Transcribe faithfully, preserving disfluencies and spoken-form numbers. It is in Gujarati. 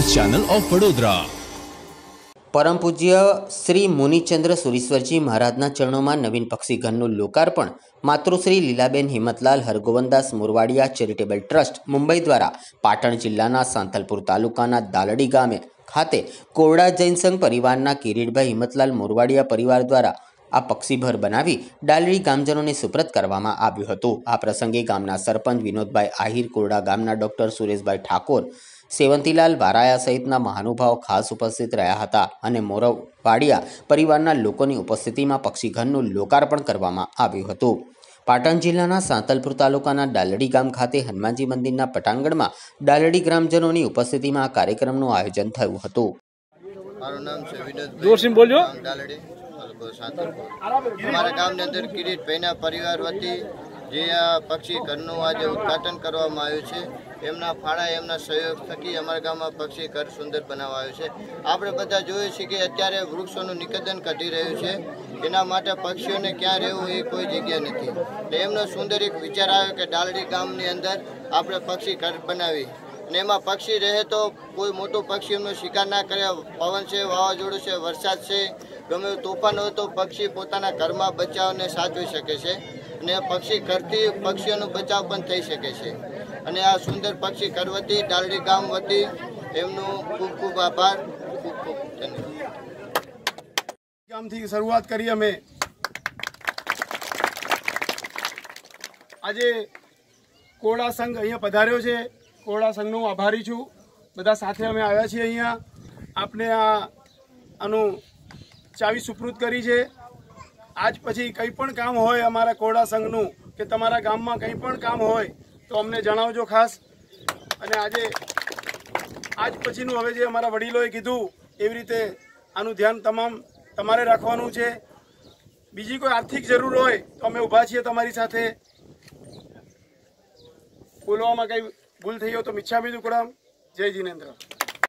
News channel of Vadodara. परम पूज्य श्री मुनिचंद्र सुरीश्वरजी महाराजना चरणों में नवीन पक्षी घरનું लोकार्पण मातृश्री लीलाबेन हिम्मतलाल हरगोवनदास मोरवाडिया चेरिटेबल ट्रस्ट मुंबई द्वारा पाटण जिल्लाना सांतलपुर तालुकाना दालडी गामे खाते कोरडा जैन संघ परिवारना किरीटभाई हिम्मतलाल मोरवाडिया परिवार द्वारा आ पक्षीभर बनावी डालडी गामजनोने सुप्रत करवामां આવ્યું હતું। आ प्रसंगे गामना सरपंच विनोदभाई आहिर, कोरडा गामना डॉक्टर सुरेशभाई ठाकोर, सेवंतीलाल वाराया सहितना महानुभाव खास उपस्थित रह्या हता अने मोरवाडिया परिवारना लोकोनी उपस्थितिमां पक्षीघरનું लोकार्पण करवामां આવ્યું હતું। पाटण जिल्लाना सांतलपुर तालुकाना डालडी गाम खाते हनुमानजी मंदिरना पटांगणमां डालडी ग्रामजनोनी उपस्थितिमां आ कार्यक्रमનું आयोजन थयुं હતું। मारू नाम से विनोद डालडी हमारा गाम अंदर किरीट भाईना परिवार वती जे आ पक्षी घरનું आज उद्घाटन करवामां આવ્યું છે। એમના ફાળા એમના સહયોગ થકી અમારા ગામમાં પક્ષી ઘર સુંદર બનાવવા આવ્યું છે। આપણે બધા જોઈએ છીએ કે અત્યારે વૃક્ષોનું નિકંદન ઘટી રહ્યું છે, એના માટે પક્ષીઓને ક્યાં રહેવું એ કોઈ જગ્યા નથી। એટલે એમનો સુંદર એક વિચાર આવ્યો કે ડાલડી ગામની અંદર આપણે પક્ષી ઘર બનાવી અને એમાં પક્ષી રહે તો કોઈ મોટું પક્ષી એમનો શિકાર ના કરે। પવન છે, વાવાઝોડું છે, વરસાદ છે, ગમે તોફાન હોય તો પક્ષી પોતાના ઘરમાં બચાવને સાચવી શકે છે અને પક્ષી ઘરથી પક્ષીઓનો બચાવ પણ થઈ શકે છે। અને આ સુંદર પક્ષી ઘર વતી ડાલડી ગામ વતી એમનો ખૂબ ખૂબ આભાર, ખૂબ ખૂબ ધન્યવાદ। ગામથી શરૂઆત કરી અમે આજે કોરડા સંઘ અહીંયા પધાર્યો છે। કોરડા સંઘનો આભારી છું। બધા સાથે અમે આવ્યા છીએ અહીંયા આપને આ આનું ચાવી સુપ્રત કરી છે। આજ પછી કંઈ પણ કામ હોય અમારા કોરડા સંઘનું કે તમારા ગામમાં કંઈ પણ કામ હોય તો અમને જણાવજો ખાસ। અને આજે આજ પછીનું હવે જે અમારા વડીલોએ કીધું એવી રીતે આનું ધ્યાન તમામ તમારે રાખવાનું છે। બીજી કોઈ આર્થિક જરૂર હોય તો અમે ઊભા છીએ તમારી સાથે। બોલવામાં કંઈ ભૂલ થઈ હોય તો મિચ્છામી દુક્કડમ। જય જીનેન્દ્ર।